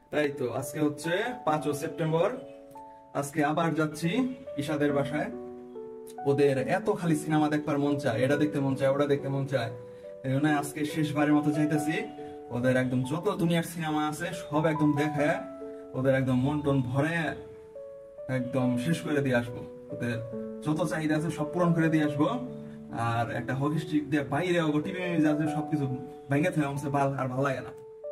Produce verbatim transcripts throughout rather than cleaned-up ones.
তাই তো আজকে হচ্ছে পাঁচই সেপ্টেম্বর। আজকে আবার যাচ্ছি ইশাদের বাসায়। ওদের এত খালি সিনেমা দেখবার মন চায়, এটা দেখতে মন চায়, ওটা দেখতে মন চায়। এই জন্য আজকে শেষবারের মতো চাইতেছি ওদের একদম যত দুনিয়ার সিনেমা আছে সব একদম দেখে ওদের একদম মন টন ভরে একদম শেষ করে দিয়ে আসবো। ওদের যত চাহিদা আছে সব পূরণ করে দিয়ে আসবো। আর একটা হকি স্টিক দিয়ে বাইরে টিভি আছে সবকিছু ভেঙে থেকে আমার ভাল আর ভালো লাগে না।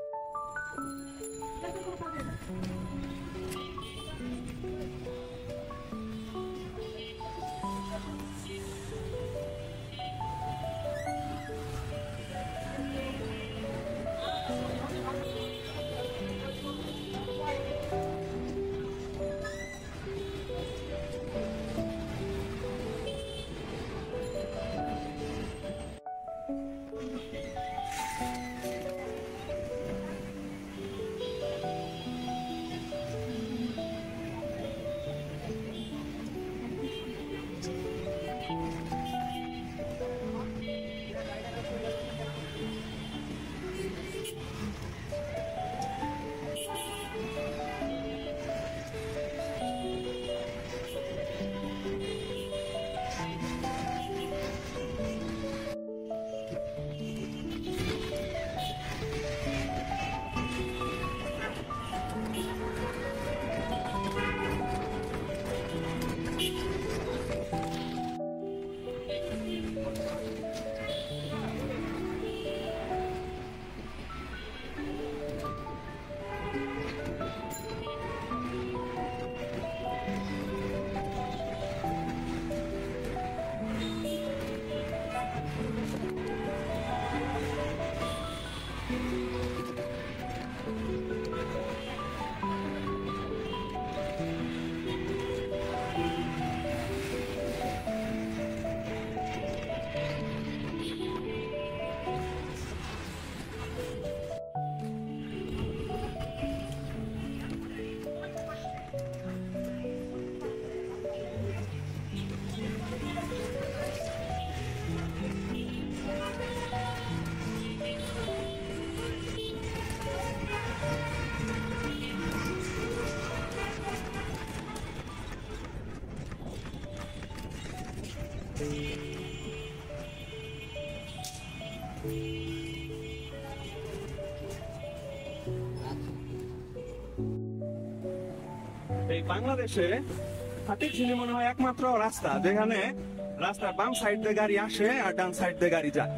এই বাংলাদেশে হাতিরঝিলি মনে হয় একমাত্র রাস্তা যেখানে রাস্তার বাম সাইড দিয়ে গাড়ি আসে আর ডান সাইড দিয়ে গাড়ি যায়।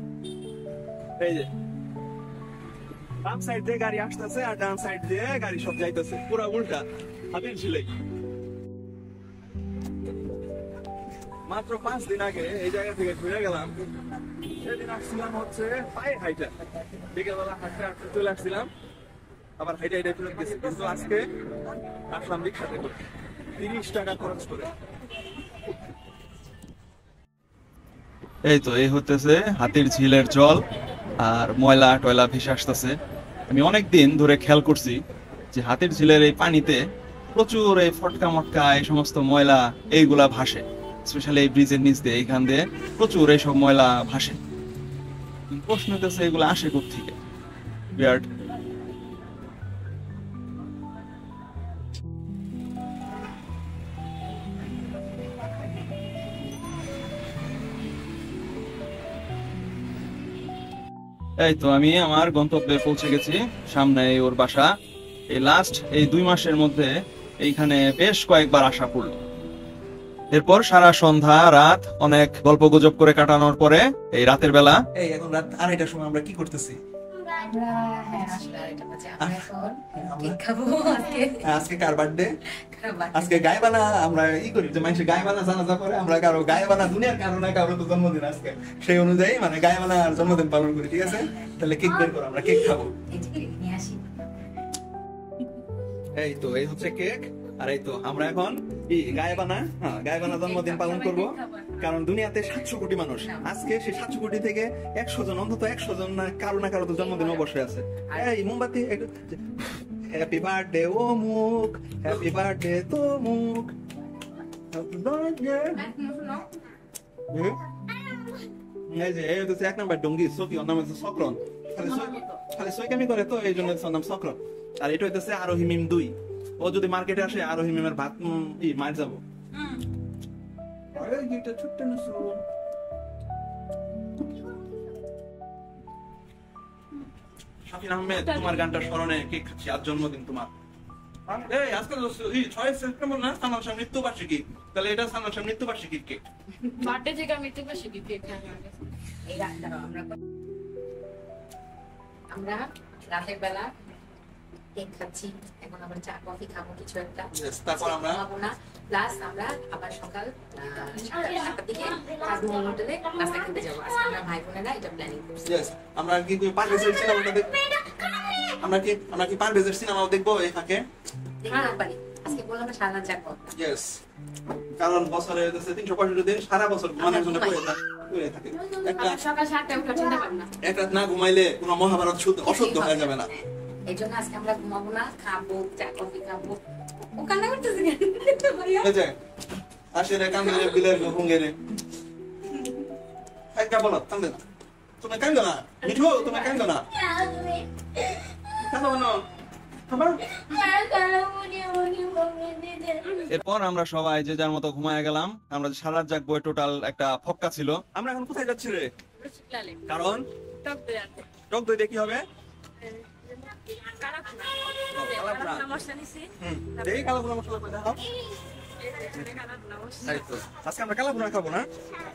এই যে বাম সাইড দিয়ে গাড়ি আসতেছে আর ডান সাইড দিয়ে গাড়ি সব যাইতেছে, পুরো উল্টা হাতিরঝিলে। মাত্র পাঁচ দিন আগে এই জায়গা থেকে ঘুরে গেলাম। সেদিন আসছিলাম হচ্ছে পায়ে হাইটা, বিকেলবেলা হাঁটতে হাঁটতে চলে আসছিলাম, আবার হাইটা হাইটা ফেরত গেছি। কিন্তু আজকে আসলাম রিক্সাতে করে তিরিশ টাকা খরচ করে। এই তো এই হতেছে হাতিরঝিলের জল আর ময়লা টয়লা ভেসে আসতেছে। আমি অনেকদিন ধরে খেয়াল করছি যে হাতিরঝিলের এই পানিতে প্রচুর এই ফটকা মটকা এই সমস্ত ময়লা এইগুলা ভাসে, স্পেশালি এই ব্রিজের নিচ দিয়ে এইখান দিয়ে প্রচুর এইসব ময়লা ভাসে। প্রশ্ন হইতেছে এগুলো আসে কোত্থেকে? বিরাট এই তো আমি আমার গন্তব্যে পৌঁছে গেছি। সামনে ওর বাসা। এই লাস্ট এই দুই মাসের মধ্যে এইখানে বেশ কয়েকবার আসা পড়লো। এরপর সারা সন্ধ্যা রাত অনেক গল্প গুজব করে কাটানোর পরে এই রাতের বেলা এই এখন রাত আড়াইটার সময় আমরা কি করতেছি? আজকে কার বার্থডে? আজকে গায়বানা আমরা ই করি যে মানুষের গায়বানা জানাজা করে, আমরা কারো গায়বানা দুনিয়ার কারো না কারো তো জন্মদিন আজকে, সেই অনুযায়ী মানে গায়বানার জন্মদিন পালন করি। ঠিক আছে, তাহলে কেক বের করো, আমরা কেক খাবো। এই তো এই হচ্ছে কেক। আর এই তো আমরা এখন গায়বানা হ্যাঁ গায়বানা জন্মদিন পালন করব। কারণ দুনিয়াতে সাতশো কোটি মানুষ, আজকে সেই সাতশো কোটি থেকে একশো জন অন্তত একশো জন না কারো না কারো তো জন্মদিন অবশ্যই আছে। এই মোমবাতি হ্যাপি বার্থডে ও মুখ, হ্যাপি বার্থডে তো মুখ, হ্যাপি বার্থডে। এই যে এই হচ্ছে এক নাম্বার ডঙ্গি সফি, ওর নাম হচ্ছে সকরন। খালি খালি সৈকামি করে তো এই জন্য ওর নাম সকরন। আর এটা হইতেছে আরোহী মিম দুই। ও যদি মার্কেটে আসে আরোহী মিমের ভাত উম, ই মার যাবো। আরে এটা ছোট্ট নসু। শাফিন আহমেদ, তোমার গানটা স্মরণে কেক খাচ্ছি, আজ জন্মদিন তোমার। এই আজকে এই ছয় সেপ্টেম্বর না সালমান শাহ মৃত্যুবার্ষিকী, তাহলে এটা সালমান শাহ মৃত্যুবার্ষিকীর কেক। বার্থডে থেকে মৃত্যুবার্ষিকী কেক। এই রাতটা আমরা আমরা রাতের বেলা কেক খাচ্ছি, এখন আবার চা কফি খাবো কিছু একটা। তারপর আমরা খাবো না, প্লাস আমরা আবার সকাল সাতটার দিকে কাজমহল হোটেলে নাস্তা খেতে যাবো। আজকে আমরা ভাই বোনেরা এটা প্ল্যানিং করছি। ইয়েস, আমরা কি পারভেজের সিনেমাটা দেখব? আমরা কি আমরা কি পারভেজের সিনেমাও দেখবো এই ফাঁকে? হ্যাঁ পারি, আজকে বললাম না সারা জাগবো। ইয়েস, কারণ বছরে হচ্ছে তিনশো পঁয়ষট্টি দিন, সারা বছর ঘুমানোর জন্য পড়ে থাকে পড়ে থাকে। একটা সকাল সাতটায় উঠে চিন্তা পারি না, এক রাত না ঘুমাইলে কোনো মহাভারত শুদ্ধ অশুদ্ধ হয়ে যাবে না। এই জন্য আজকে আমরা ঘুমাবো না, খাবো চা কফি খাবো। ও কান্না করতেছে এই যে আসে রে কান্দে বিলের ঘুঙ্গে রে, এই কা বলো কান্দে না, তুমি কান্দো না মিঠু, তুমি কান্দো না, কান্দো না খাবার। এরপর আমরা সবাই যে যার মতো ঘুমায় গেলাম। আমরা যে সারা রাত জাগবো টোটাল একটা ফক্কা ছিল। আমরা এখন কোথায় যাচ্ছি রে? কারণ টক দই দিয়ে কি হবে? এই কালাভুনা মশলা করে দাও। আজকে আমরা কালাভুনা খাবো না?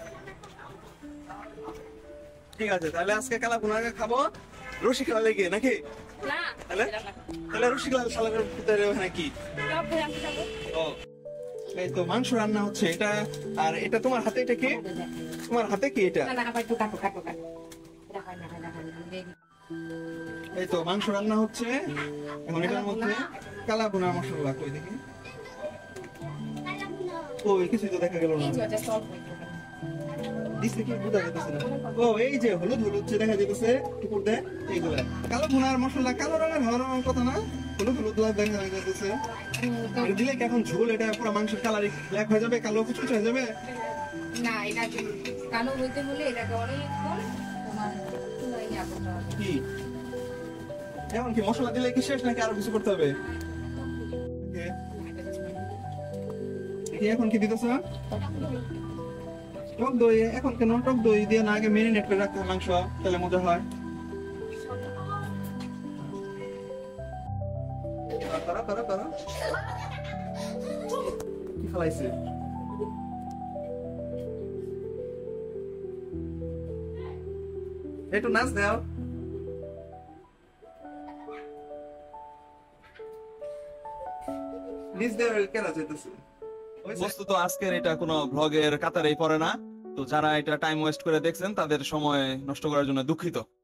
ঠিক আছে, তাহলে আজকে কালাভুনা খাবো রসিকলা লেগে নাকি? তাহলে তাহলে রসিকলা সালামের ভিতরে নাকি? ও এই তো মাংস রান্না হচ্ছে এটা। আর এটা তোমার হাতে, এটা কি তোমার হাতে কি এটা? না না আবার একটু কাটো কাটো কাটো, এটা হয় না হয় না হয় না। এই তো মাংস রান্না হচ্ছে এখন। এটার মধ্যে কালাভুনা মশলা কই দেখি। ও কিছুই তো দেখা গেল না, এই যে এটা সলভ হইতো। দিছে কি বুঝা যাচ্ছে না। ও এই যে হলুদ হলুদ যে দেখা যাচ্ছে উপর দিয়ে, এইগুলা কালাভুনার মশলা। কালো রঙের হওয়ার কথা না, হলুদ হলুদ লাল দেখা যাচ্ছে। এটা দিলে কি এখন ঝোল এটা পুরো মাংসের কালার ব্ল্যাক হয়ে যাবে, কালো কুচকুচ হয়ে যাবে? না, এটা কালো হইতে হলে এটাকে অনেকক্ষণ তোমার চুলায় ইয়া করতে হবে। কি এখন কি মশলা দিলে কি শেষ নাকি আরো কিছু করতে হবে? কি এখন কি দিতেছ? টক দই। এখন কেন টক দই দিয়ে না আগে মেরিনেট করে রাখতে হয় মাংস, তাহলে মজা হয়। করো করো করো, কি খালাইছে? একটু নাচ দাও। বস্তুত আজকের এটা কোনো ভ্লগের কাতারেই পড়ে না। তো যারা এটা টাইম ওয়েস্ট করে দেখছেন তাদের সময় নষ্ট করার জন্য দুঃখিত।